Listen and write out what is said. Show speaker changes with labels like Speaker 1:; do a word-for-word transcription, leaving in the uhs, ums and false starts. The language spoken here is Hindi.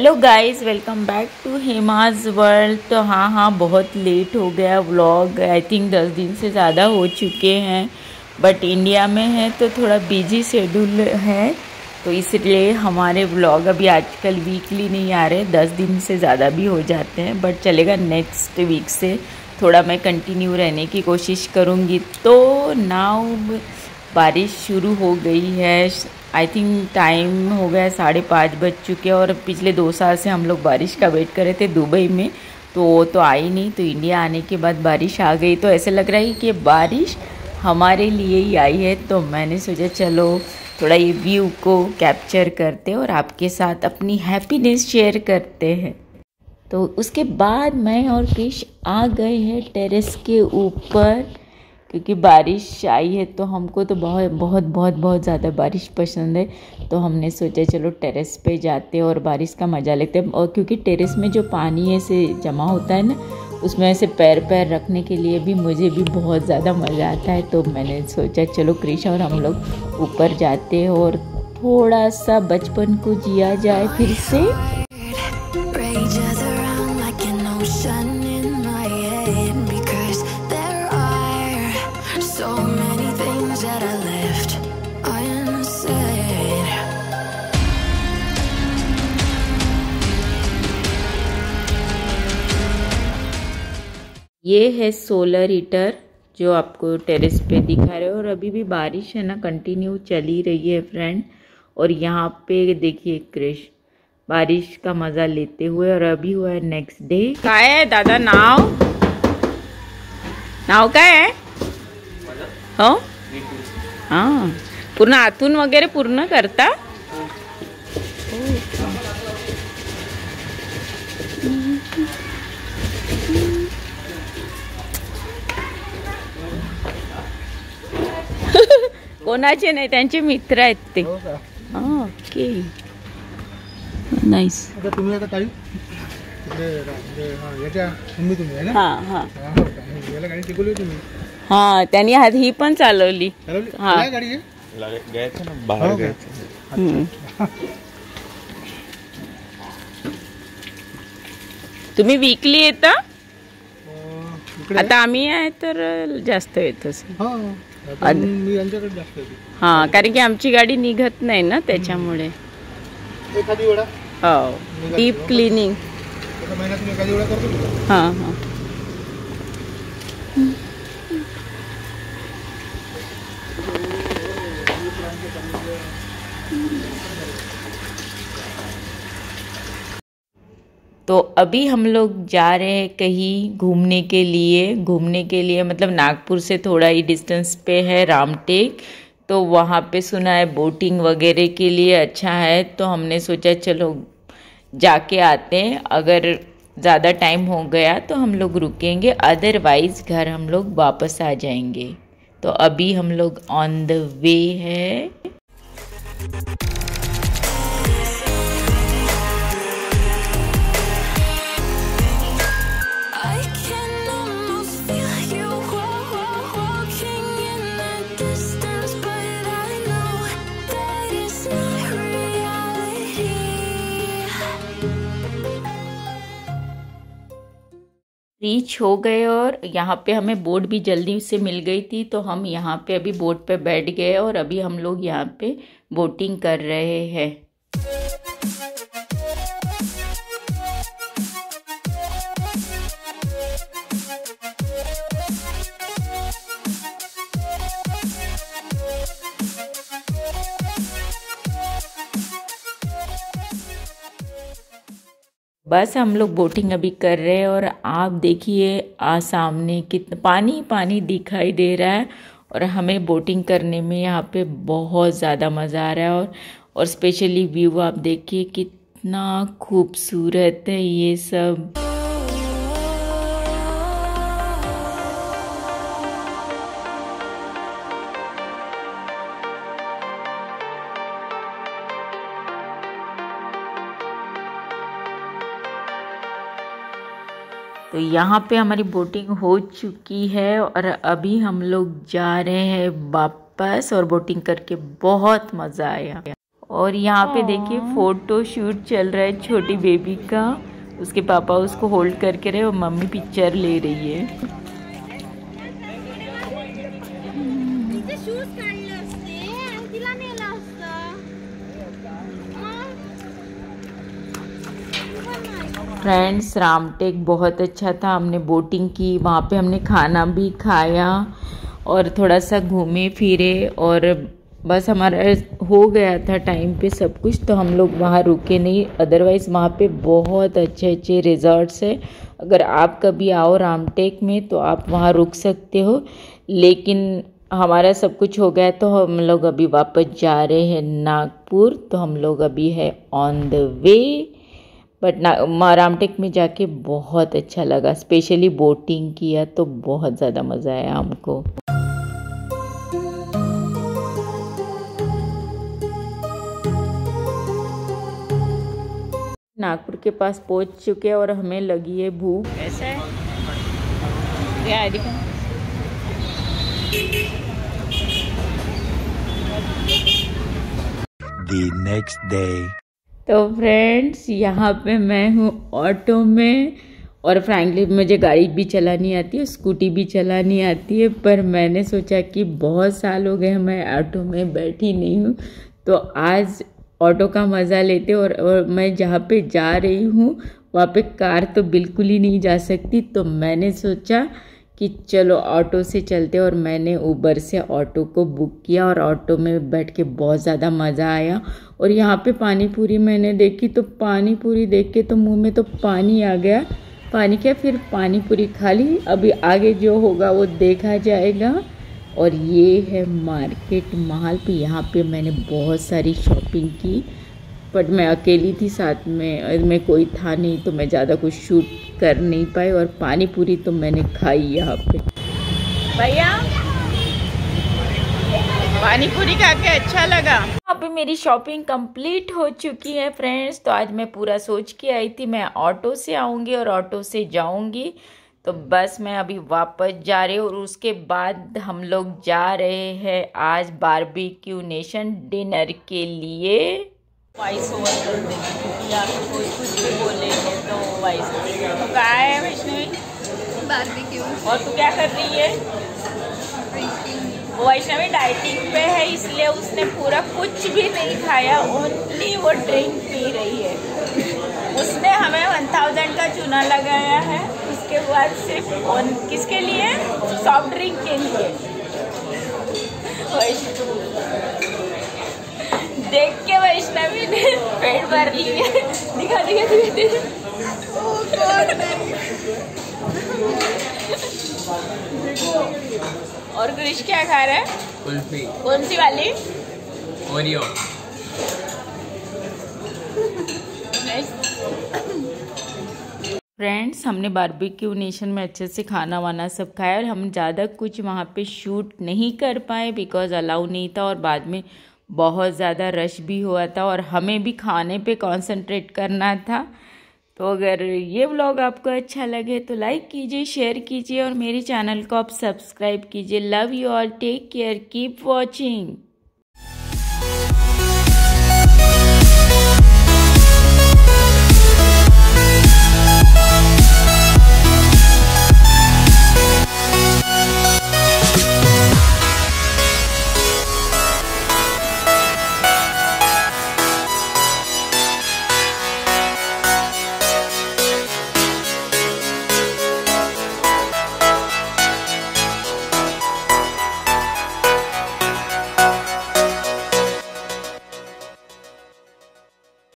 Speaker 1: Hello guys, welcome back to Hema's world. तो हाँ हाँ बहुत लेट हो गया व्लॉग। आई थिंक दस दिन से ज़्यादा हो चुके हैं, बट इंडिया में है तो थोड़ा बिजी शेड्यूल है, तो इसलिए हमारे व्लॉग अभी आजकल वीकली नहीं आ रहे। दस दिन से ज़्यादा भी हो जाते हैं, बट चलेगा। नेक्स्ट वीक से थोड़ा मैं कंटिन्यू रहने की कोशिश करूँगी। तो नाउ बारिश शुरू हो गई है। आई थिंक टाइम हो गया साढ़े पाँच बज चुके हैं, और पिछले दो साल से हम लोग बारिश का वेट कर रहे थे दुबई में, तो वो तो आई नहीं। तो इंडिया आने के बाद बारिश आ गई, तो ऐसे लग रहा है कि बारिश हमारे लिए ही आई है। तो मैंने सोचा चलो थोड़ा ये व्यू को कैप्चर करते हैं और आपके साथ अपनी हैप्पीनेस शेयर करते हैं। तो उसके बाद मैं और क्रिश आ गए हैं टेरेस के ऊपर, क्योंकि बारिश आई है तो हमको तो बहुत बहुत बहुत बहुत ज़्यादा बारिश पसंद है। तो हमने सोचा चलो टेरेस पे जाते हैं और बारिश का मज़ा लेते हैं। और क्योंकि टेरेस में जो पानी ऐसे जमा होता है ना, उसमें ऐसे पैर पैर रखने के लिए भी मुझे भी बहुत ज़्यादा मज़ा आता है। तो मैंने सोचा चलो क्रिश और हम लोग ऊपर जाते हैं और थोड़ा सा बचपन को जिया जाए फिर से। ये है सोलर हीटर जो आपको टेरेस पे दिखा रहे हो, और अभी भी बारिश है ना, कंटिन्यू चली रही है फ्रेंड। और यहाँ पे देखिए क्रिश बारिश का मज़ा लेते हुए, और अभी हुआ है नेक्स्ट डे। क्या है दादा? नाव नाव काय आहे? हो हाँ, पूर्ण आतून वगैरे पूर्ण करता। कोणाचे नाही, त्यांचे मित्र आहेत ते। Okay, nice.
Speaker 2: तुम्ही आता ताई याच्या तुम्ही तुम्ही आहे ना?
Speaker 1: हां हां
Speaker 2: याला गाडी शिकवली तुम्ही?
Speaker 1: हां, त्यांनी आधी ही पण चालवली।
Speaker 2: हां, काय गाडी आहे?
Speaker 3: घ्यायचं ना, बाहेर घ्यायचं।
Speaker 1: तुम्ही वीकली येता? आता आम्ही आहे तर जास्त येत असेल।
Speaker 2: मी यांच्याकडे जास्त येते।
Speaker 1: हां, कारण की आमची गाडी निघत नाही ना, त्याच्यामुळे।
Speaker 2: एखादी वेळा
Speaker 1: हो, डीप क्लिनिंग।
Speaker 2: महिन्यातून एखादी वेळा करतो।
Speaker 1: हां हां तो अभी हम लोग जा रहे हैं कहीं घूमने के लिए। घूमने के लिए मतलब नागपुर से थोड़ा ही डिस्टेंस पे है रामटेक। तो वहाँ पे सुना है बोटिंग वगैरह के लिए अच्छा है, तो हमने सोचा चलो जाके आते हैं। अगर ज़्यादा टाइम हो गया तो हम लोग रुकेंगे, अदरवाइज़ घर हम लोग वापस आ जाएंगे। तो अभी हम लोग ऑन द वे है। रीच हो गए, और यहाँ पे हमें बोट भी जल्दी से मिल गई थी, तो हम यहाँ पे अभी बोट पे बैठ गए और अभी हम लोग यहाँ पे बोटिंग कर रहे हैं। बस हम लोग बोटिंग अभी कर रहे हैं, और आप देखिए आ सामने कितना पानी पानी दिखाई दे रहा है, और हमें बोटिंग करने में यहाँ पे बहुत ज़्यादा मज़ा आ रहा है। और और स्पेशली व्यू आप देखिए कितना खूबसूरत है ये सब। तो यहाँ पे हमारी बोटिंग हो चुकी है, और अभी हम लोग जा रहे हैं वापस। और बोटिंग करके बहुत मज़ा आया। और यहाँ पे देखिए फोटो शूट चल रहा है छोटी बेबी का। उसके पापा उसको होल्ड करके रहे और मम्मी पिक्चर ले रही है। फ्रेंड्स रामटेक बहुत अच्छा था, हमने बोटिंग की, वहाँ पे हमने खाना भी खाया और थोड़ा सा घूमे फिरे और बस हमारा हो गया था टाइम पे सब कुछ, तो हम लोग वहाँ रुके नहीं। अदरवाइज़ वहाँ पे बहुत अच्छे अच्छे रिजॉर्ट्स है, अगर आप कभी आओ रामटेक में तो आप वहाँ रुक सकते हो। लेकिन हमारा सब कुछ हो गया तो हम लोग अभी वापस जा रहे हैं नागपुर, तो हम लोग अभी है ऑन द वे। बट ना रामटेक में जाके बहुत अच्छा लगा, स्पेशली बोटिंग किया तो बहुत ज़्यादा मज़ा आया हमको। नागपुर के पास पहुंच चुके हैं और हमें लगी है भूख। ऐसा है
Speaker 3: The next day.
Speaker 1: तो फ्रेंड्स यहाँ पे मैं हूँ ऑटो में और फ्रैंकली मुझे गाड़ी भी चलानी आती है, स्कूटी भी चलानी आती है, पर मैंने सोचा कि बहुत साल हो गए मैं ऑटो में बैठी नहीं हूँ, तो आज ऑटो का मज़ा लेते। और, और मैं जहाँ पे जा रही हूँ वहाँ पे कार तो बिल्कुल ही नहीं जा सकती, तो मैंने सोचा कि चलो ऑटो से चलते। और मैंने उबर से ऑटो को बुक किया और ऑटो में बैठ के बहुत ज़्यादा मज़ा आया। और यहाँ पे पानी पूरी मैंने देखी तो पानी पूरी देख के तो मुंह में तो पानी आ गया। पानी क्या, फिर पानी पूरी खा ली। अभी आगे जो होगा वो देखा जाएगा। और ये है मार्केट महल पे, यहाँ पे मैंने बहुत सारी शॉपिंग की, बट मैं अकेली थी, साथ में में कोई था नहीं तो मैं ज़्यादा कुछ शूट कर नहीं पाई। और पानी पूरी तो मैंने खाई यहाँ पे। भैया पानी पूरी खा के अच्छा लगा। अभी मेरी शॉपिंग कंप्लीट हो चुकी है फ्रेंड्स। तो आज मैं पूरा सोच के आई थी मैं ऑटो से आऊँगी और ऑटो से जाऊँगी, तो बस मैं अभी वापस जा रही हूँ। और उसके बाद हम लोग जा रहे हैं आज बारबेक्यू नेशन डिनर के लिए। वॉइस ओवर कर देंगे या कोई कुछ भी बोले हैं तो वॉइस ओवर। तो क्या है वैष्णवी?
Speaker 4: बारबेक्यू।
Speaker 1: और तू क्या कर रही है? वैष्णवी डाइटिंग पे है, इसलिए उसने पूरा कुछ भी नहीं खाया, ओनली वो ड्रिंक पी रही है। उसने हमें वन थाउजेंड का चूना लगाया है, उसके बाद सिर्फ ऑन किसके लिए? सॉफ्ट ड्रिंक के लिए। देख के वैष्णवी ने पेट भर लिया। दिखा दिखा दिखा दिखा। और कृष क्या खा रहा है?
Speaker 5: कुल्फी।
Speaker 1: कौन सी वाली?
Speaker 5: ओरियो।
Speaker 1: फ्रेंड्स हमने बारबेक्यू नेशन में अच्छे से खाना वाना सब खाया और हम ज़्यादा कुछ वहाँ पे शूट नहीं कर पाए बिकॉज़ अलाउ नहीं था और बाद में बहुत ज़्यादा रश भी हुआ था और हमें भी खाने पे कंसंट्रेट करना था। तो अगर ये व्लॉग आपको अच्छा लगे तो लाइक कीजिए, शेयर कीजिए और मेरे चैनल को आप सब्सक्राइब कीजिए। Love you all, take care, keep watching.